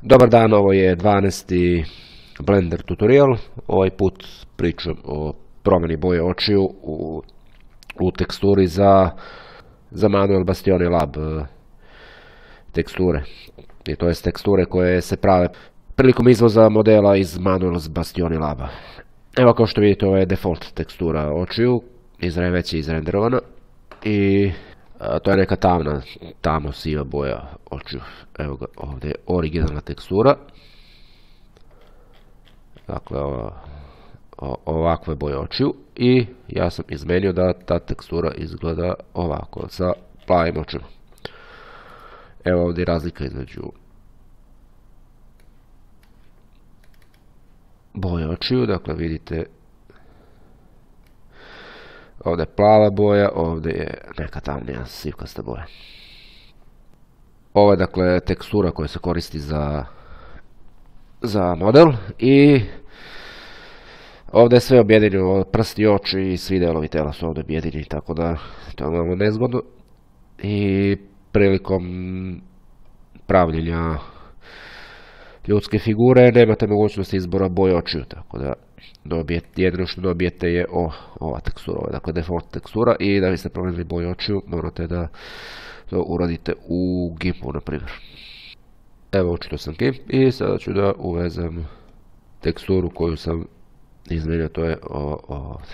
Dobar dan, ovo je 12. Blender tutorial. Ovaj put pričam o promjeni boje očiju u teksturi za Manuel Bastioni Lab teksture. I to je teksture koje se prave prilikom izvoza modela iz Manuel Bastioni Laba. Evo, kao što vidite, ovo je default tekstura očiju, već je izrenderovana i to je neka tamno siva boja očiju. Evo ga, ovdje je originalna tekstura. Dakle, ovakve boje očiju i ja sam izmenio da ta tekstura izgleda ovako, sa plavim očima. Evo ovdje je razlika između boje očiju, dakle vidite ovdje je plava boja, ovdje je neka tamnija sivkasta boja. Ovo je dakle tekstura koja se koristi za model i ovdje je sve objedinjeno, prsti, oči i svi delovi tela su ovdje objedinjeni, tako da to je malo nezgodno. I prilikom pravljenja ljudske figure nemate mogućnost izbora boje očiju, tako da jedino što dobijete je ova tekstura, ovo je dakle default tekstura i da biste promijenili boje očiju morate da to uradite u GIMP-u, na primjer. Evo, očito sam GIMP i sada ću da uvezem teksturu koju sam izmenio, to je ovdje.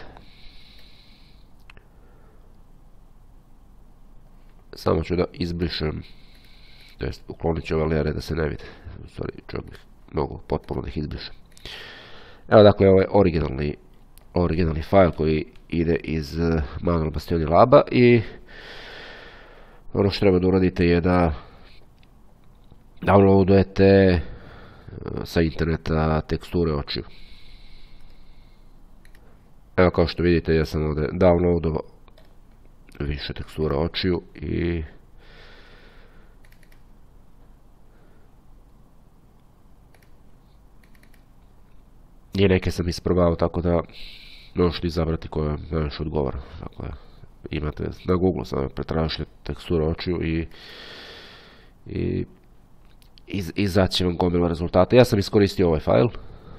Samo ću da izbrišem, to jest uklonit ću ove lere da se ne vide. Čak mogu potpuno da ih izbrišem. Evo, dakle, ovo je originalni file koji ide iz Manuel Bastioni Laba i ono što treba da uradite je da downloadujete sa interneta teksture očiju. Evo, kao što vidite, ja sam ovdje downloadovao više tekstura očiju i neke sam isprobao, tako da možete izabrati koja najviše odgovara. Dakle, imate na Google, samo pretražite tekstura očiju i izaći vam gomila rezultata. Ja sam iskoristio ovaj file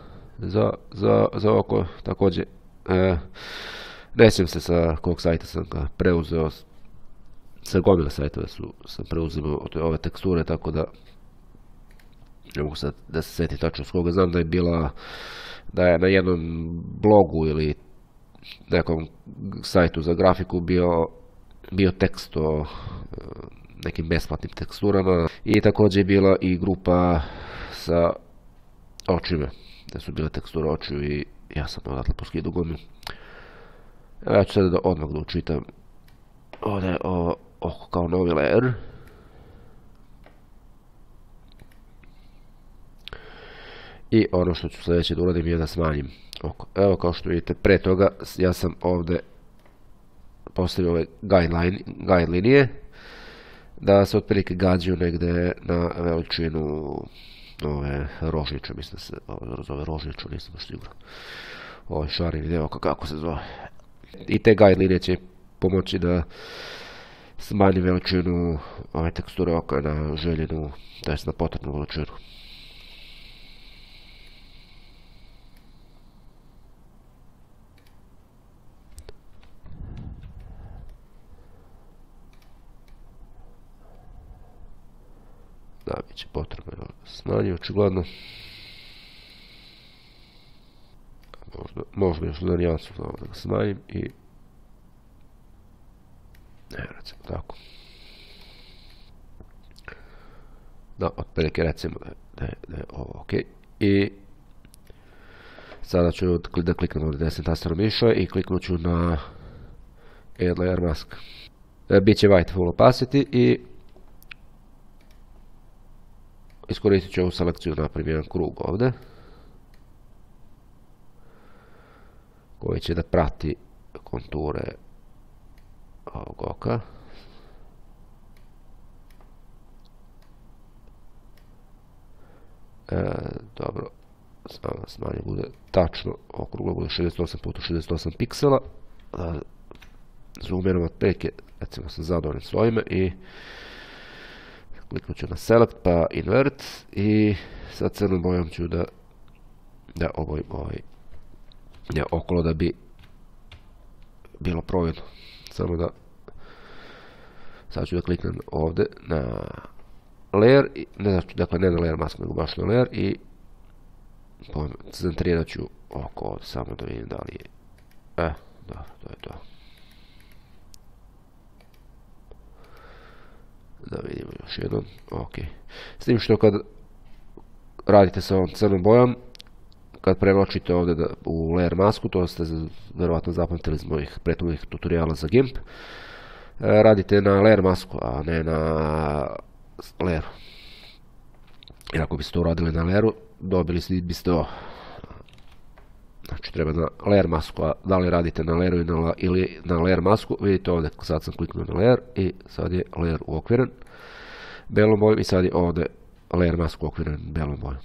za oko, također ne sjećam se sa kog sajta sam ga preuzeo, sa gomila sajtova sam preuzimao ove teksture, tako da ne mogu sad da se sjetim tačno s koga. Znam da je na jednom blogu ili nekom sajtu za grafiku bio tekst o nekim besplatnim teksturama i također je bila i grupa sa očima, gdje su bile teksture očiju i ja sam odatle poskidao gomilu. Ja ću sada odmah da učitam ovdje oko kao novi layer. I ono što ću sljedeće da uradim je da smanjim oko. Evo, kao što vidite, pre toga ja sam ovdje postavio ove guide linije da se otprilike gađaju negdje na veličinu ove rožniče, mislim da se zove rožniču, nisam baš siguran. Ovaj šarini deo, kako se zove. I te guide linije će pomoći da smanji veličinu ove teksture oka na željenu, to jest na potrebnu veličinu. Da, bit će potrebno smanjiti, očigledno. Možda još za nijansu da ga smanjim i recimo tako. Da, otprilike recimo da je ovo ok. I sada ću da kliknem ovdje desnim tasterom miša i kliknut ću na Add Layer Mask. Biće White Full Opacity i iskoristit ću ovu selekciju, napravim jedan krug ovdje koji će da prati konture ovog oka. Dobro, smanjim bude tačno, okruglo bude 68x68 piksela. Zoomiram otprilike, recimo sam zadovoljan s ovime i kliknut ću na select pa invert i sa crnom bojom ću da okolo da bi bilo providno. Samo da sad ću da kliknem ovdje na layer, dakle ne na layer mask nego baš na layer i centrirat ću oko ovdje, samo da vidim da li je da, to je to. Da vidimo još jednom, ok. S tim što kad radite sa ovom crnom bojom, kad prevlačite ovdje u layer masku, to ste verovatno zapamtili iz mojih prethodnih tutoriala za GIMP, radite na layer masku, a ne na layeru. Jer ako biste to uradili na layeru, dobili biste ovo. Znači treba na layer masku, a da li radite na layeru ili na layer masku, vidite ovdje, sad sam kliknuo na layer i sad je layer uokviren belom bojom i sad je ovdje layer masku uokviren belom bojom.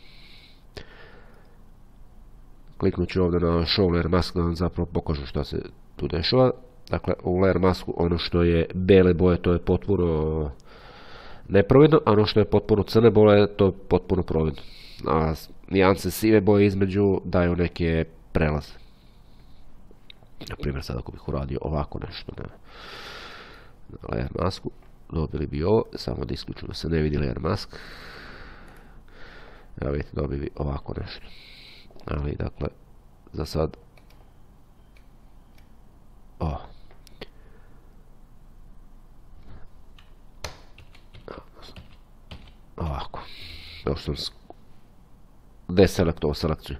Kliknut ću ovdje na show layer mask da vam zapravo pokažem što se tu dešava. Dakle, u layer masku ono što je bele boje to je potpuno neprovidno, a ono što je potpuno crne boje to je potpuno providno. A nijanse sive boje između daju neke prelaze. Na primjer, sad ako bih uradio ovako nešto na layer masku, dobili bi ovo, samo da isključimo da se ne vidi layer mask. Evo vidite, dobili bi ovako nešto. Ali, dakle, za sad ovako. Još sam deselektovao selekciju.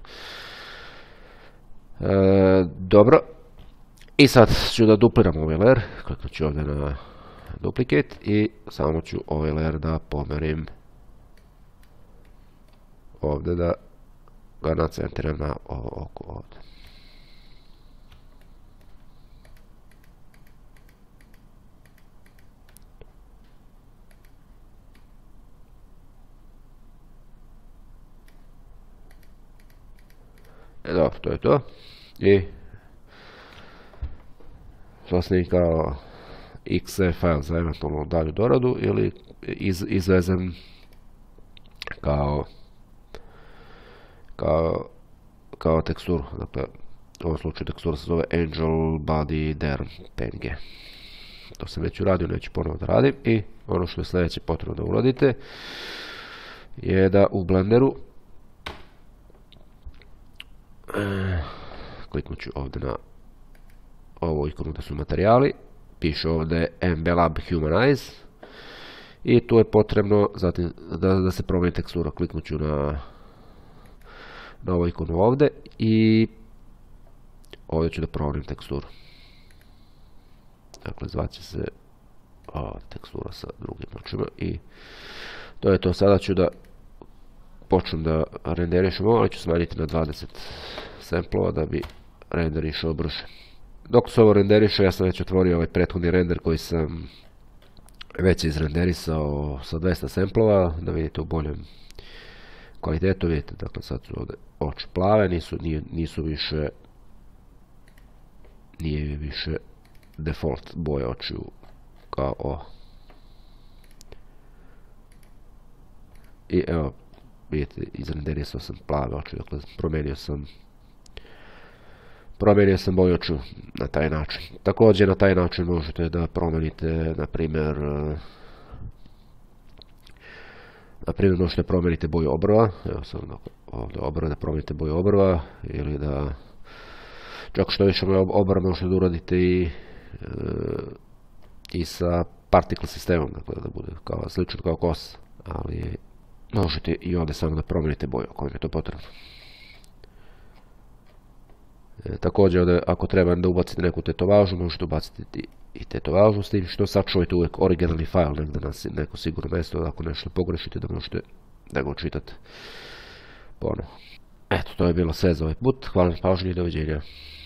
Dobro. I sad ću da dupliram ovaj layer. Kliknut ću ovdje na duplicate i samo ću ovaj layer da pomerim ovdje da ga nacentriram na oko ovdje. Dobro, to je to. I to snimim kao .exe file za eventualno dalju doradu ili izvezem kao teksturu. Dakle, u ovom slučaju tekstura se zove Angel Body Derm PNG. To sam već uradio, neću ponovno da radim. I ono što je sljedeće potrebno da uradite je da u Blenderu kliknut ću ovdje na ovu ikonu da su materijali, piše ovdje Embelab Humanize i tu je potrebno zatim da se promijeni tekstura. Kliknut ću na ovu ikonu ovdje i ovdje ću da promijenim teksturu. Dakle, zvat će se tekstura sa drugim očima i to je to. Sada ću da počnem da renderišem ovo, ali ću smanjiti na 20 samplova da bi render išao brže. Dok se ovo renderiše, ja sam već otvorio ovaj prethodni render koji sam već izrenderisao sa 200 samplova, da vidite u boljem kvalitetu. Vidite, dakle sad su ovdje oči plave, nije više default boje očiju kao ovo. I evo, vidite, izrenderisao sam plave oči, dakle promijenio sam boju očiju na taj način. Također na taj način možete da promijenite, na primjer možete promijeniti boju obrva. Evo sam ovdje obrva, da promijenite boju obrva ili da čak što više obrva možete da uradite i sa particle sistemom, dakle da bude slično kao kosa, ali možete i ovdje samo da promijenite boju ako vam je to potrebno. Također ovdje ako treba da ubacite neku tetovažu, možete ubaciti i tetovažu, s tim što sačuvajte uvijek originalni file negdje na neko sigurno mjesto, ako nešto pogrešite da možete da ga učitate ponovo. Eto, to je bilo sve za ovaj put. Hvala na pažnji i doviđenja.